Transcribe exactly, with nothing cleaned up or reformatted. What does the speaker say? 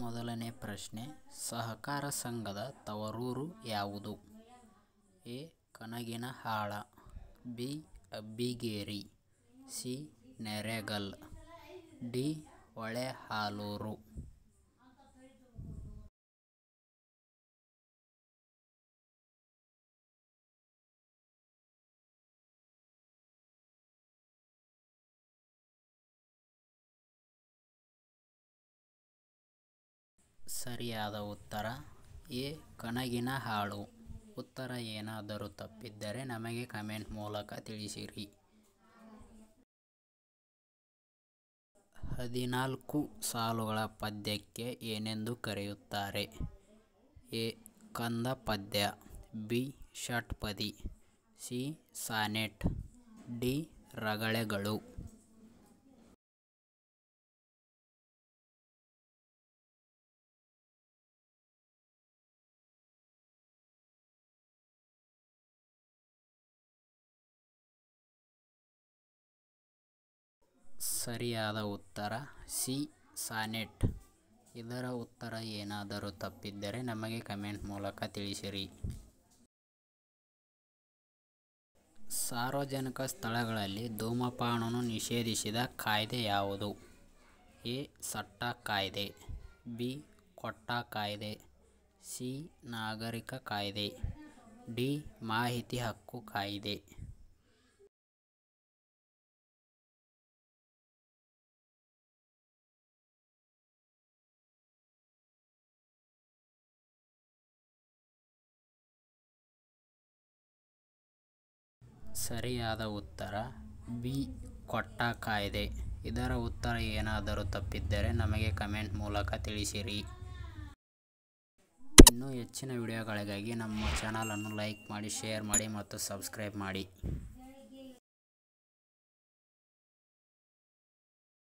ಮೊದಲನೇ ಪ್ರಶ್ನೆ, ಸಹಕಾರ ಸಂಘದ ತವರೂರು ಯಾವುದು? A. Kanaginahal, B. Abbigeri, C. Neregal, D. Holehalur. ಸರಿಯಾದ ಉತ್ತರ ಎ. ಕನಗಿನಹಾಳು. ಉತ್ತರ ಏನಾದರೂ ತಪ್ಪಿದ್ದರೆ ನಮಗೆ ಕಮೆಂಟ್ ಮೂಲಕ ತಿಳಿಸಿರಿ. ಹದಿನಾಲ್ಕು ಸಾಲುಗಳ ಪದ್ಯಕ್ಕೆ ಏನೆಂದು ಕರೆಯುತ್ತಾರೆ? ಎ. ಕಂದ ಪದ್ಯ, ಬಿ. ಷಟ್ಪದಿ, ಸಿ. Sonnet, D. ರಗಳೆಗಳು. ಸರಿಯಾದ ಉತ್ತರ ಸಿ. ಸಾನೆಟ್. ಇದರ ಉತ್ತರ ಏನಾದರೂ ತಪ್ಪಿದ್ದರೆ ನಮಗೆ ಕಮೆಂಟ್ ಮೂಲಕ ತಿಳಿಸಿರಿ. ಸಾರ್ವಜನಿಕ ಸ್ಥಳಗಳಲ್ಲಿ ಧೂಮಪಾನವನ್ನು ನಿಷೇಧಿಸಿದ ಕಾಯ್ದೆ ಯಾವುದು? ಎ. ಸಟ್ಟ ಕಾಯ್ದೆ, ಬಿ. ಕೋಟ್ಟ ಕಾಯ್ದೆ, ಸಿ. ನಾಗರಿಕ ಕಾಯ್ದೆ, ಡಿ. ಮಾಹಿತಿ ಹಕ್ಕು ಕಾಯ್ದೆ. ಸರಿಯಾದ ಉತ್ತರ ಬಿ. ಕೋಟ್ಟ ಕಾಯ್ದೆ. ಇದರ ಉತ್ತರ ಏನಾದರೂ ತಪ್ಪಿದ್ದರೆ ನಮಗೆ ಕಮೆಂಟ್ ಮೂಲಕ ತಿಳಿಸಿರಿ. ಇನ್ನೂ ಹೆಚ್ಚಿನ ವಿಡಿಯೋಗಳಿಗಾಗಿ ನಮ್ಮ ಚಾನಲನ್ನು ಲೈಕ್ ಮಾಡಿ, ಶೇರ್ ಮಾಡಿ ಮತ್ತು ಸಬ್ಸ್ಕ್ರೈಬ್ ಮಾಡಿ.